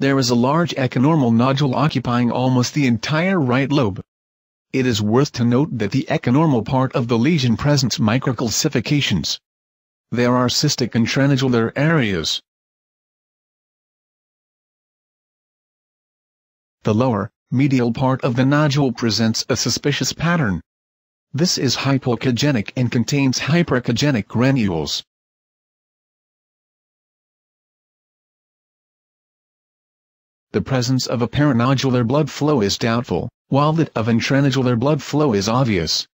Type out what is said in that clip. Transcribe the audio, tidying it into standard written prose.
There is a large echonormal nodule occupying almost the entire right lobe. It is worth to note that the echonormal part of the lesion presents microcalcifications. There are cystic and tranodular areas. The lower, medial part of the nodule presents a suspicious pattern. This is hypoechogenic and contains hyperechogenic granules. The presence of apparent nodular blood flow is doubtful, while that of intranodular blood flow is obvious.